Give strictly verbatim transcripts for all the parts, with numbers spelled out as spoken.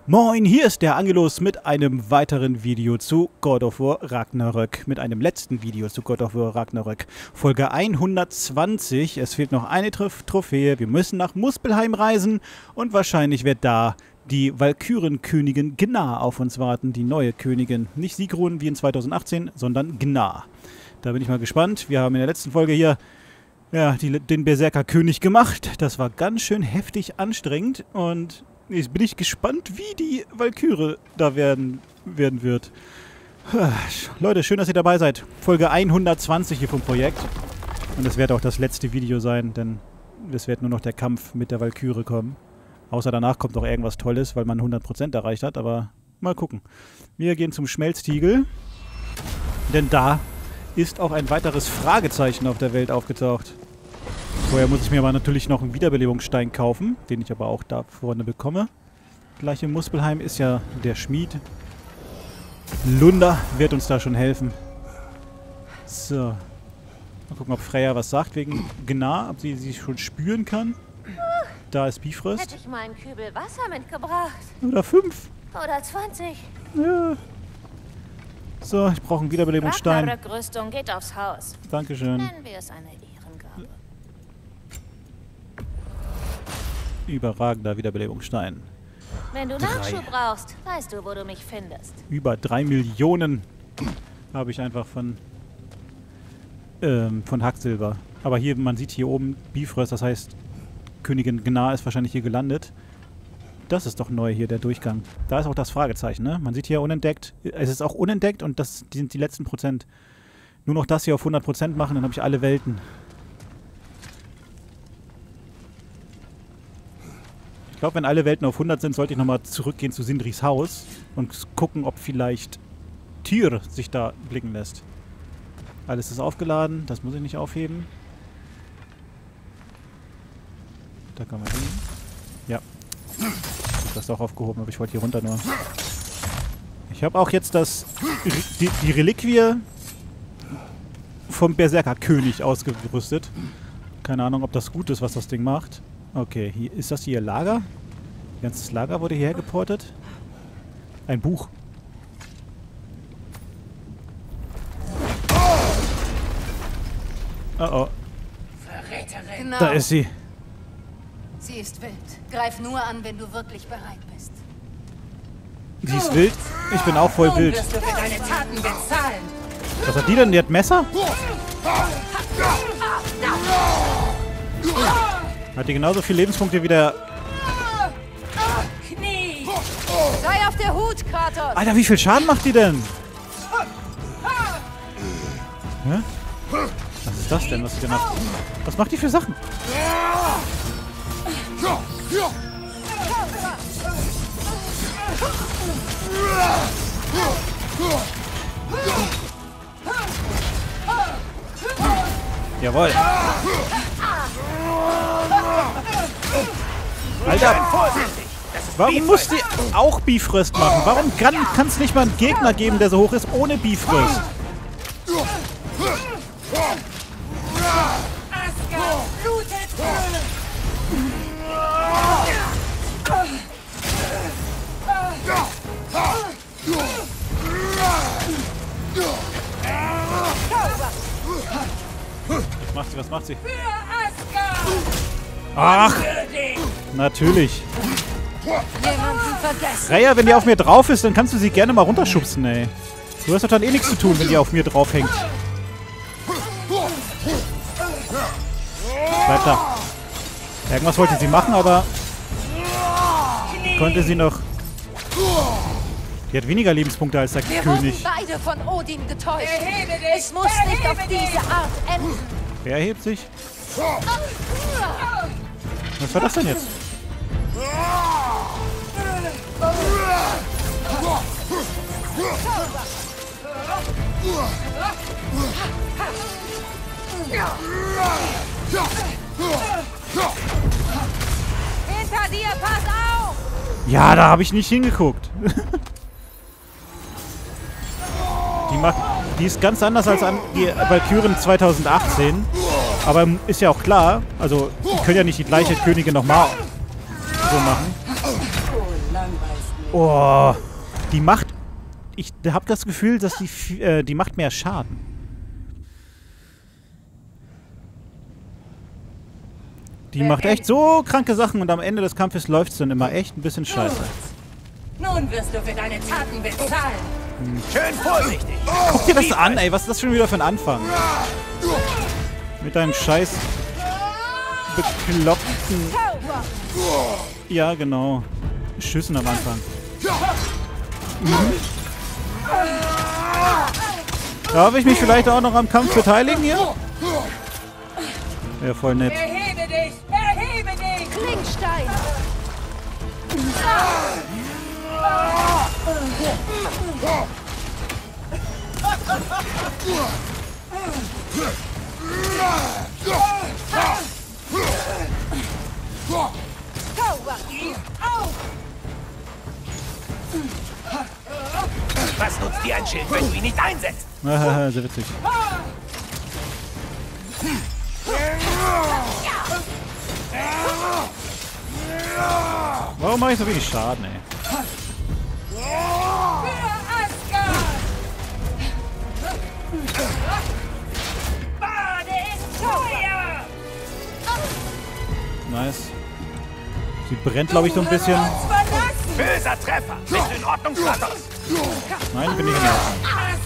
Moin, hier ist der Angelus mit einem weiteren Video zu God of War Ragnarök. Mit einem letzten Video zu God of War Ragnarök. Folge hundertzwanzig. Es fehlt noch eine Trof- Trophäe. Wir müssen nach Muspelheim reisen. Und wahrscheinlich wird da die Walkürenkönigin Gná auf uns warten. Die neue Königin. Nicht Sigrun wie in zweitausendachtzehn, sondern Gná. Da bin ich mal gespannt. Wir haben in der letzten Folge hier ja, die, den Berserker-König gemacht. Das war ganz schön heftig anstrengend. Und jetzt bin ich gespannt, wie die Walküre da werden, werden wird. Leute, schön, dass ihr dabei seid. Folge hundertzwanzig hier vom Projekt. Und das wird auch das letzte Video sein, denn es wird nur noch der Kampf mit der Walküre kommen. Außer danach kommt noch irgendwas Tolles, weil man hundert Prozent erreicht hat, aber mal gucken. Wir gehen zum Schmelztiegel, denn da ist auch ein weiteres Fragezeichen auf der Welt aufgetaucht. Vorher muss ich mir aber natürlich noch einen Wiederbelebungsstein kaufen, den ich aber auch da vorne bekomme. Gleich in Muspelheim ist ja der Schmied. Lunda wird uns da schon helfen. So. Mal gucken, ob Freya was sagt wegen Gná, ob sie sie schon spüren kann. Da ist Bifrost. Hätte ich mal einen Kübel Wasser mitgebracht. Oder fünf. Oder zwanzig. Ja. So, ich brauche einen Wiederbelebungsstein. Ragnarök-Rüstung geht aufs Haus. Dankeschön. Nennen wir es eine Ehrengabe. Überragender Wiederbelebungsstein. Wenn du Drei. Nachschub brauchst, weißt du, wo du mich findest. Über drei Millionen habe ich einfach von ähm, von Hacksilber. Aber hier, man sieht hier oben Bifrost, das heißt Königin Gná ist wahrscheinlich hier gelandet. Das ist doch neu hier, der Durchgang. Da ist auch das Fragezeichen, ne? Man sieht hier unentdeckt. Es ist auch unentdeckt und das sind die letzten Prozent. Nur noch das hier auf hundert Prozent machen, dann habe ich alle Welten. Ich glaube, wenn alle Welten auf hundert sind, sollte ich nochmal zurückgehen zu Sindris Haus und gucken, ob vielleicht Tyr sich da blicken lässt. Alles ist aufgeladen, das muss ich nicht aufheben. Da kann man hin. Ja. Ich das auch aufgehoben, aber ich wollte hier runter nur. Ich habe auch jetzt das die, die Reliquie vom Berserker-König ausgerüstet. Keine Ahnung, ob das gut ist, was das Ding macht. Okay, hier, ist das hier Lager? Ein ganzes Lager wurde hierher geportet. Ein Buch. Oh oh. Verräterin. Genau. Da ist sie. Sie ist wild. Greif nur an, wenn du wirklich bereit bist. Sie ist wild. Ich bin auch voll Nun wild. wirst du für deine Taten bezahlen. Was hat die denn? Die hat Messer? Hat die genauso viele Lebenspunkte wie der... Knie! Sei auf der Hut, Kratos! Alter, wie viel Schaden macht die denn? Hä? Was ist das denn, was sie denn macht? Was macht die für Sachen? Jawohl. Alter, warum muss die auch Bifrost machen? Warum kann es nicht mal einen Gegner geben, der so hoch ist, ohne Bifrost? Was macht sie? Was macht sie? Ach, natürlich. Freya, wenn die auf mir drauf ist, dann kannst du sie gerne mal runterschubsen, ey. Du hast doch dann eh nichts zu tun, wenn die auf mir drauf hängt. Bleib da. Irgendwas wollte sie machen, aber konnte sie noch... Die hat weniger Lebenspunkte als der Wir König. wurden beide von Odin getäuscht. Es muss nicht auf diese Art enden. Wer erhebt sich? Was war das denn jetzt? Hinter dir, pass auf! Ja, da habe ich nicht hingeguckt. Die macht, die ist ganz anders als an die Walküren zweitausendachtzehn. Aber ist ja auch klar, also die können ja nicht die gleiche Königin nochmal so machen. Du langweilst Oh, die macht... Ich habe das Gefühl, dass die, äh, die macht mehr Schaden. Die macht echt so kranke Sachen und am Ende des Kampfes läuft es dann immer echt ein bisschen scheiße. Nun wirst du für deine Taten bezahlen. Schön vorsichtig. Guck dir das an, ey. Was ist das schon wieder für ein Anfang? Mit deinem scheiß bekloppten... Ja, genau. Schüssen am Anfang. Mhm. Darf ich mich vielleicht auch noch am Kampf beteiligen hier? Ja, voll nett. Erhebe dich! Erhebe dich! Klingstein! Was nutzt dir ein Schild, wenn du ihn nicht einsetzt? Haha, sehr witzig. Warum mache ich so wenig Schaden, ey? Nice. Sie brennt, glaube ich, so ein bisschen. Böser Treffer! Bist du in Ordnung, Kratos? Nein, bin ich in Ordnung.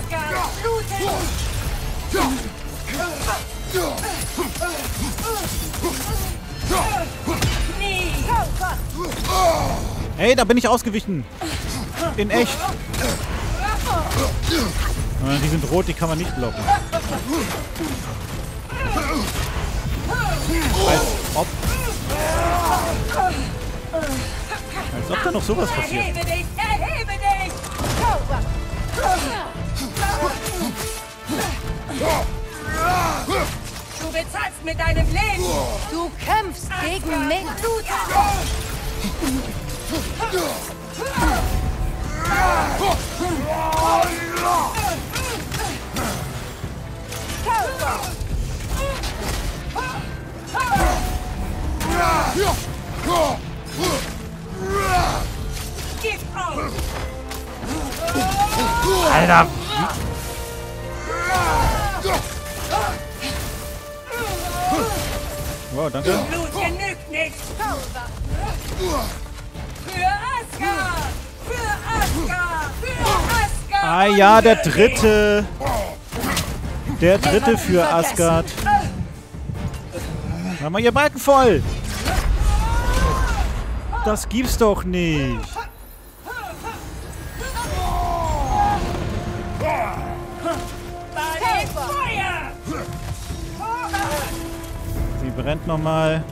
Hey, da bin ich ausgewichen. In echt. Ah, die sind rot, die kann man nicht blocken. Als ob. Als ob da noch sowas passiert. Erhebe dich! Erhebe dich! Du bezahlst mit deinem Leben! Du kämpfst gegen mich! Gib auf! Alter! Wow, danke. Blut genügt nicht! Für Asgard! Für Asgard! Für Asgard! Ah ja, der dritte. Der dritte für Asgard. Mach mal ihr Balken voll. Das gibt's doch nicht. Sie brennt nochmal.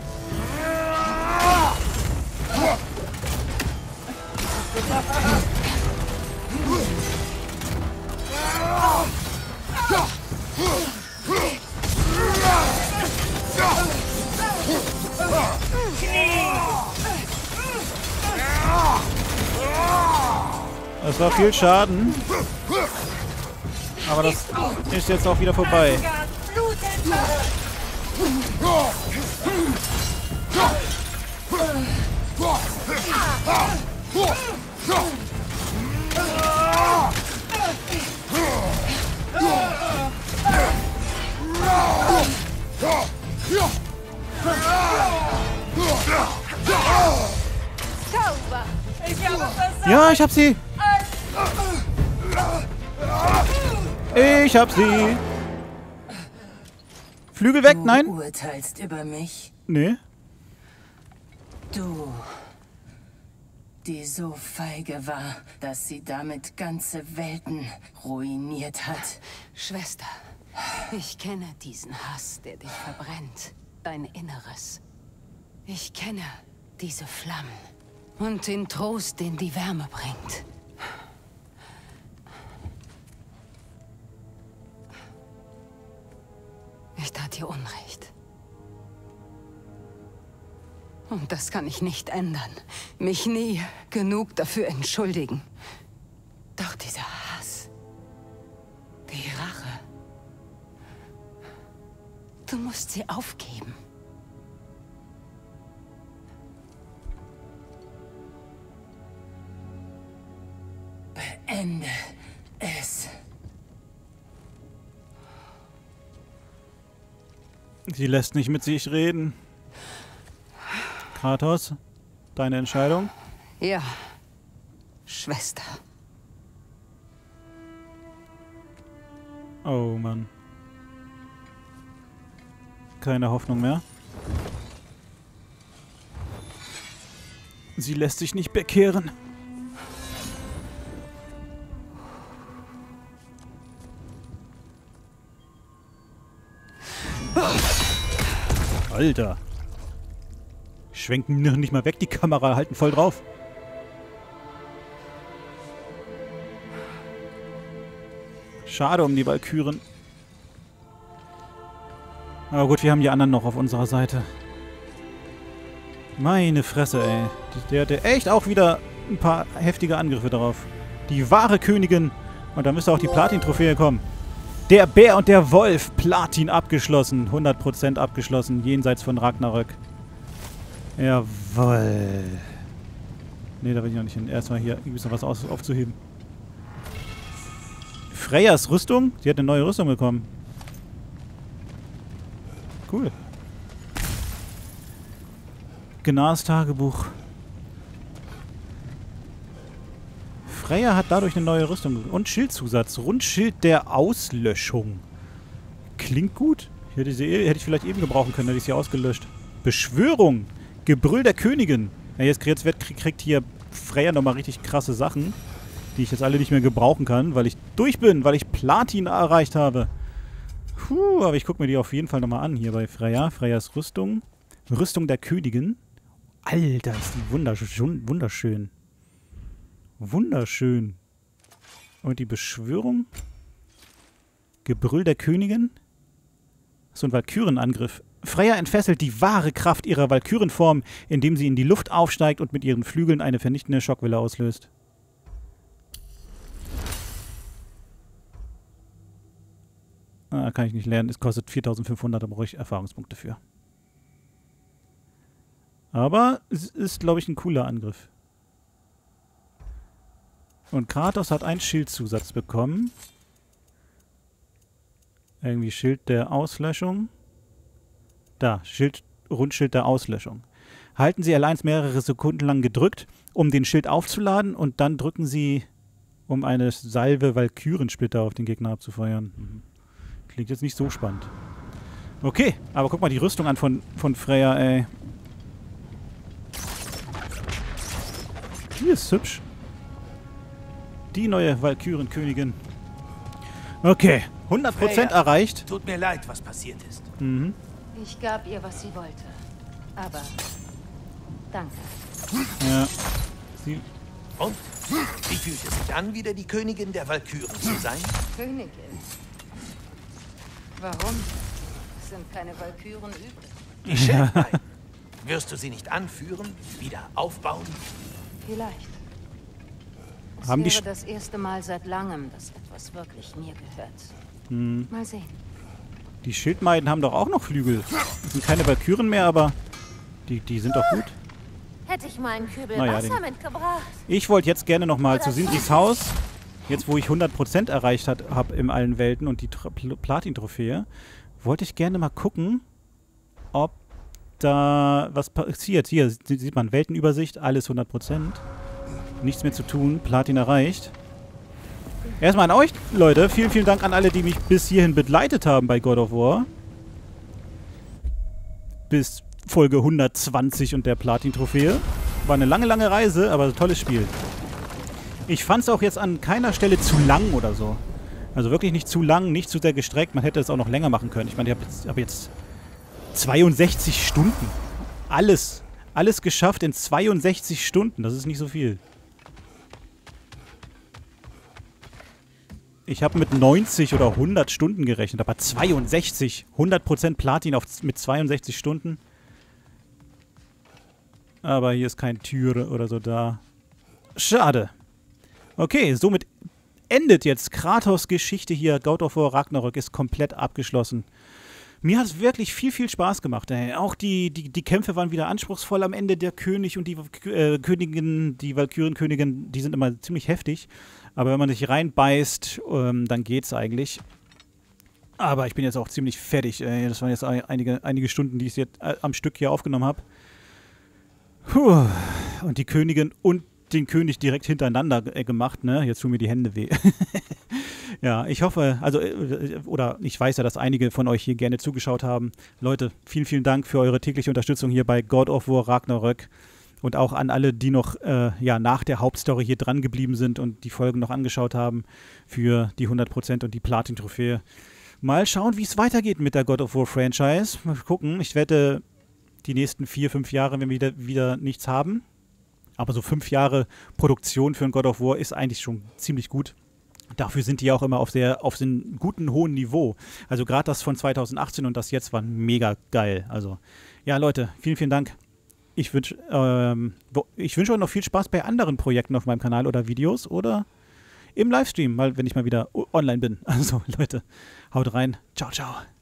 Das war viel Schaden. Aber das ist jetzt auch wieder vorbei. Ja, ich hab sie. Ich hab sie. Flügel weg, nein? Du urteilst über mich. Nee. Du, die so feige war, dass sie damit ganze Welten ruiniert hat. Schwester, ich kenne diesen Hass, der dich verbrennt. Dein Inneres. Ich kenne diese Flammen und den Trost, den die Wärme bringt. Ich tat dir Unrecht. Und das kann ich nicht ändern. Mich nie genug dafür entschuldigen. Doch dieser Hass, die Rache, du musst sie aufgeben. Beende es. Sie lässt nicht mit sich reden. Kratos, deine Entscheidung? Ja, Schwester. Oh Mann. Keine Hoffnung mehr. Sie lässt sich nicht bekehren. Alter. Schwenken noch nicht mal weg, die Kamera halten voll drauf. Schade um die Walküren. Aber gut, wir haben die anderen noch auf unserer Seite. Meine Fresse, ey. Der hatte echt auch wieder ein paar heftige Angriffe darauf. Die wahre Königin. Und da müsste auch die Platin-Trophäe kommen. Der Bär und der Wolf. Platin abgeschlossen. hundert Prozent abgeschlossen. Jenseits von Ragnarök. Jawoll. Ne, da will ich noch nicht hin. Erstmal hier ein bisschen was aus aufzuheben. Freyas Rüstung? Sie hat eine neue Rüstung bekommen. Cool. Gnars Tagebuch. Freya hat dadurch eine neue Rüstung und Schildzusatz. Rundschild der Auslöschung. Klingt gut. Hätte ich, sie, hätte ich vielleicht eben gebrauchen können, hätte ich sie ausgelöscht. Beschwörung. Gebrüll der Königin. Ja, jetzt, jetzt wird, kriegt hier Freya nochmal richtig krasse Sachen, die ich jetzt alle nicht mehr gebrauchen kann, weil ich durch bin, weil ich Platin erreicht habe. Puh, aber ich gucke mir die auf jeden Fall nochmal an hier bei Freya. Freyas Rüstung. Rüstung der Königin. Alter, ist die wunderschön. Wunderschön. Wunderschön. Und die Beschwörung. Gebrüll der Königin. So ein Walkürenangriff. Freya entfesselt die wahre Kraft ihrer Walkürenform, indem sie in die Luft aufsteigt und mit ihren Flügeln eine vernichtende Schockwelle auslöst. Ah, kann ich nicht lernen. Es kostet viertausendfünfhundert, da brauche ich Erfahrungspunkte für. Aber es ist, glaube ich, ein cooler Angriff. Und Kratos hat einen Schildzusatz bekommen. Irgendwie Schild der Auslöschung. Da, Schild, Rundschild der Auslöschung. Halten Sie allein mehrere Sekunden lang gedrückt, um den Schild aufzuladen, und dann drücken Sie, um eine Salve Walkürensplitter auf den Gegner abzufeuern. Mhm. Klingt jetzt nicht so spannend. Okay, aber guck mal die Rüstung an von, von Freya, ey. Die ist hübsch. Die neue Walkürenkönigin. Okay, hundert Prozent Freya, erreicht. Tut mir leid, was passiert ist. Mhm. Ich gab ihr, was sie wollte. Aber danke. Ja. Sie Und? Wie fühlt es sich an, wieder die Königin der Walküren zu sein? Königin. Warum? Es sind keine Walküren übrig. Die Schildbein. Wirst du sie nicht anführen, wieder aufbauen? Vielleicht. Es Haben die wäre Sch- das erste Mal seit langem, dass etwas wirklich mir gehört. Hm. Mal sehen. Die Schildmeiden haben doch auch noch Flügel. Das sind keine Walküren mehr, aber die, die sind doch gut. Hätte ich mal einen Kübel Naja, Wasser den- mitgebracht. Ich wollte jetzt gerne nochmal zu Sindris Haus. Jetzt, wo ich hundert Prozent erreicht habe in allen Welten und die Tr- Pl- Platin-Trophäe, wollte ich gerne mal gucken, ob da was passiert. Hier sie- sieht man Weltenübersicht, alles hundert Prozent. Nichts mehr zu tun, Platin erreicht. Erstmal an euch, Leute. Vielen, vielen Dank an alle, die mich bis hierhin begleitet haben bei God of War. Bis Folge hundertzwanzig und der Platin-Trophäe. War eine lange, lange Reise, aber ein tolles Spiel. Ich fand es auch jetzt an keiner Stelle zu lang oder so. Also wirklich nicht zu lang, nicht zu sehr gestreckt. Man hätte es auch noch länger machen können. Ich meine, ich habe jetzt, hab jetzt zweiundsechzig Stunden. Alles. Alles geschafft in zweiundsechzig Stunden. Das ist nicht so viel. Ich habe mit neunzig oder hundert Stunden gerechnet, aber zweiundsechzig. hundert Prozent Platin auf, mit zweiundsechzig Stunden. Aber hier ist kein Türe oder so da. Schade. Okay, somit endet jetzt Kratos' Geschichte hier. God of War Ragnarök ist komplett abgeschlossen. Mir hat es wirklich viel, viel Spaß gemacht. Ey. Auch die, die, die Kämpfe waren wieder anspruchsvoll am Ende. Der König und die äh, Königin, die Valkyrenkönigin, die sind immer ziemlich heftig. Aber wenn man sich reinbeißt, ähm, dann geht's eigentlich. Aber ich bin jetzt auch ziemlich fertig. Ey. Das waren jetzt einige, einige Stunden, die ich jetzt äh, am Stück hier aufgenommen habe. Puh. Und die Königin und den König direkt hintereinander äh, gemacht, ne? Jetzt tun mir die Hände weh. Ja, ich hoffe, also, äh, oder ich weiß ja, dass einige von euch hier gerne zugeschaut haben. Leute, vielen, vielen Dank für eure tägliche Unterstützung hier bei God of War Ragnarök. Und auch an alle, die noch äh, ja, nach der Hauptstory hier dran geblieben sind und die Folgen noch angeschaut haben für die hundert Prozent und die Platin-Trophäe. Mal schauen, wie es weitergeht mit der God of War Franchise. Mal gucken, ich wette, die nächsten vier, fünf Jahre, wenn wir wieder, wieder nichts haben. Aber so fünf Jahre Produktion für ein God of War ist eigentlich schon ziemlich gut. Dafür sind die auch immer auf sehr auf einem guten, hohen Niveau. Also gerade das von zweitausendachtzehn und das jetzt waren mega geil. Also ja, Leute, vielen, vielen Dank. Ich wünsche ähm, ich wünsche euch noch viel Spaß bei anderen Projekten auf meinem Kanal oder Videos oder im Livestream, mal wenn ich mal wieder online bin. Also Leute, haut rein. Ciao, ciao.